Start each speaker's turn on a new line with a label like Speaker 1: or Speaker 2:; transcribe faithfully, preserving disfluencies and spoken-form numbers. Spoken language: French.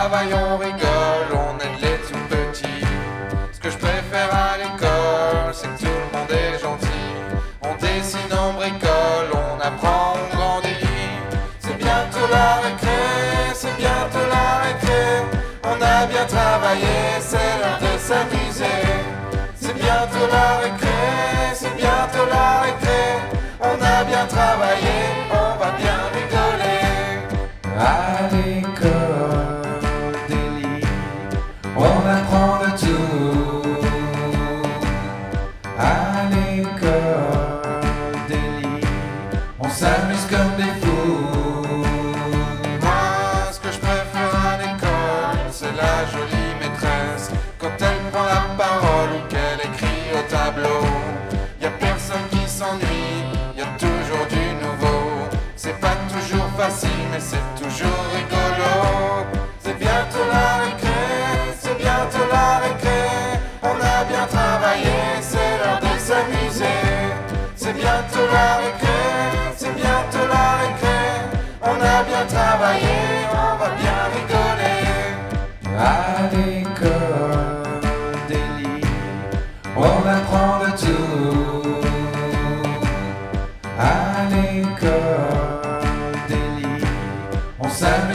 Speaker 1: travaille, on rigole, on aide les tout petits. Ce que je préfère à l'école, c'est que tout le monde est gentil. On dessine, on bricole, on apprend, on grandit. C'est bientôt la récré, c'est bientôt la récré. On a bien travaillé, c'est l'heure de s'amuser. C'est bientôt la récré, c'est bientôt la récré. On a bien travaillé, on va bien rigoler.
Speaker 2: À l'école d'Élie, on apprend de tout. À l'école d'Élie, on s'amuse comme des fous.
Speaker 1: Moi, ce que je préfère à l'école, c'est la jolie maîtresse. Quand elle prend la parole ou qu'elle écrit au tableau, y a personne qui s'ennuie, y a toujours du nouveau. C'est pas toujours facile, mais c'est toujours rigolo. C'est bientôt la récré, c'est bientôt la récré. On a bien travaillé, c'est l'heure de s'amuser. C'est bientôt la récré, c'est bientôt la récré. On a bien travaillé, on va bien rigoler.
Speaker 2: À l'école d'Élie, on apprend de tout. À l'école d'Élie, on s'amuse